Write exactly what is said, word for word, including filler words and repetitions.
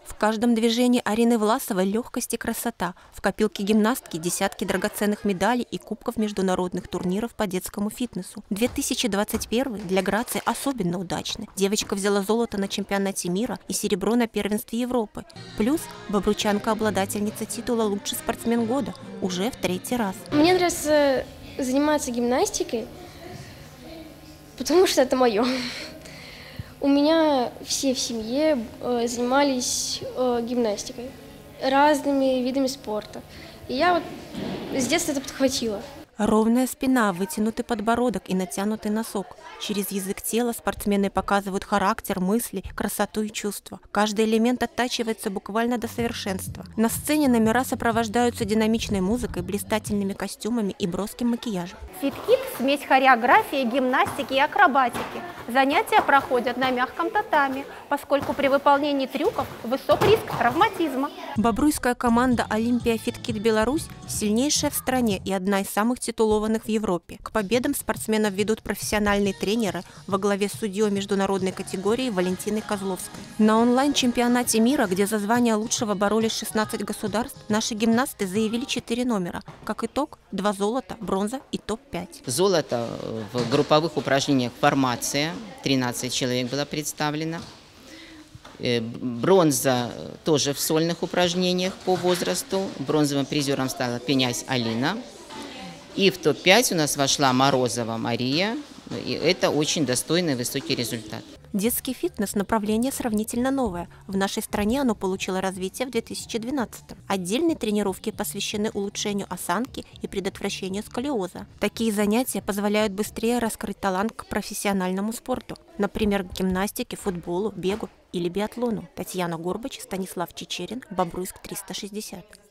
В каждом движении Арины Власовой легкость и красота. В копилке гимнастки десятки драгоценных медалей и кубков международных турниров по детскому фитнесу. две тысячи двадцать первый для Грации особенно удачный. Девочка взяла золото на чемпионате мира и серебро на первенстве Европы. Плюс бобручанка обладательница титула «Лучший спортсмен года» уже в третий раз. Мне нравится заниматься гимнастикой, потому что это мое. У меня все в семье занимались гимнастикой, разными видами спорта. И я вот с детства это подхватила. Ровная спина, вытянутый подбородок и натянутый носок. Через язык тела спортсмены показывают характер, мысли, красоту и чувства. Каждый элемент оттачивается буквально до совершенства. На сцене номера сопровождаются динамичной музыкой, блистательными костюмами и броским макияжем. Фит-кит – смесь хореографии, гимнастики и акробатики. Занятия проходят на мягком татами, поскольку при выполнении трюков высок риск травматизма. Бобруйская команда «Олимпия Фит-кит Беларусь» сильнейшая в стране и одна из самых титулованных в Европе. К победам спортсменов ведут профессиональные тренеры во главе с судьей международной категории Валентиной Козловской. На онлайн-чемпионате мира, где за звание лучшего боролись шестнадцать государств, наши гимнасты заявили четыре номера. Как итог, два золота, бронза и топ пять. Золото в групповых упражнениях формация, тринадцать человек было представлено. Бронза тоже в сольных упражнениях по возрасту. Бронзовым призером стала Пенясь Алина. И в топ пять у нас вошла Морозова Мария. И это очень достойный высокий результат. Детский фитнес – направление сравнительно новое. В нашей стране оно получило развитие в две тысячи двенадцатом. Отдельные тренировки посвящены улучшению осанки и предотвращению сколиоза. Такие занятия позволяют быстрее раскрыть талант к профессиональному спорту. Например, к гимнастике, футболу, бегу или биатлону. Татьяна Горбач, Станислав Чечерин, Бобруйск триста шестьдесят.